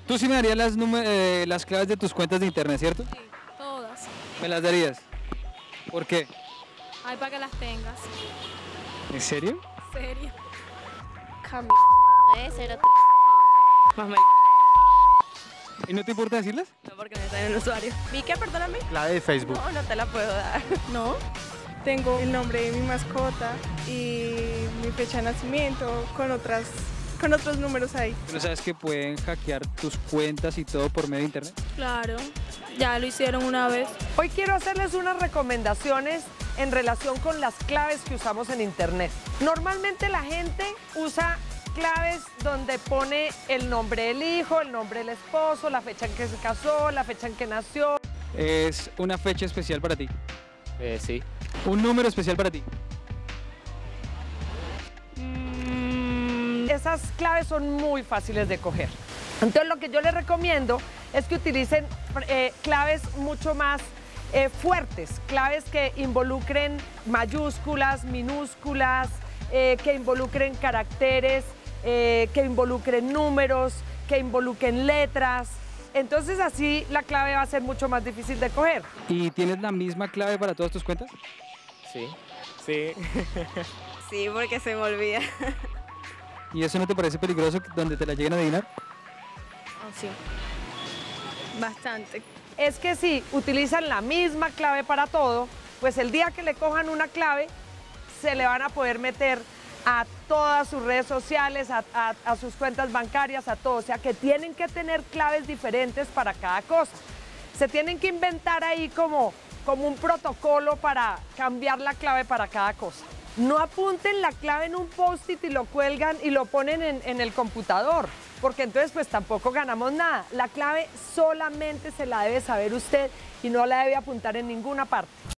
Tú sí me darías las claves de tus cuentas de internet, ¿cierto? Sí, todas. ¿Me las darías? ¿Por qué? Ay, para que las tengas. ¿En serio? ¿Serio? Camila 0903. Más me... ¿Y no te importa decirlas? No, porque no está en el usuario. ¿Vi qué? Perdóname. Clave de Facebook. No, no te la puedo dar. No, tengo el nombre de mi mascota y mi fecha de nacimiento con otros números ahí. ¿Pero sabes que pueden hackear tus cuentas y todo por medio de internet? Claro, ya lo hicieron una vez. Hoy quiero hacerles unas recomendaciones en relación con las claves que usamos en internet. Normalmente la gente usa claves donde pone el nombre del hijo, el nombre del esposo, la fecha en que se casó, la fecha en que nació. Es una fecha especial para ti. Sí. Un número especial para ti. Esas claves son muy fáciles de coger. Entonces lo que yo les recomiendo es que utilicen claves mucho más fuertes, claves que involucren mayúsculas, minúsculas, que involucren caracteres, que involucren números, que involucren letras. Entonces así la clave va a ser mucho más difícil de coger. ¿Y tienes la misma clave para todas tus cuentas? Sí. Sí. Sí, porque se me olvida. ¿Y eso no te parece peligroso donde te la lleguen a adivinar? Oh, sí. Bastante. Es que si utilizan la misma clave para todo, pues el día que le cojan una clave, se le van a poder meter a todas sus redes sociales, a sus cuentas bancarias, a todo. O sea que tienen que tener claves diferentes para cada cosa. Se tienen que inventar ahí como un protocolo para cambiar la clave para cada cosa. No apunten la clave en un post-it y lo cuelgan y lo ponen en el computador, porque entonces pues tampoco ganamos nada. La clave solamente se la debe saber usted y no la debe apuntar en ninguna parte.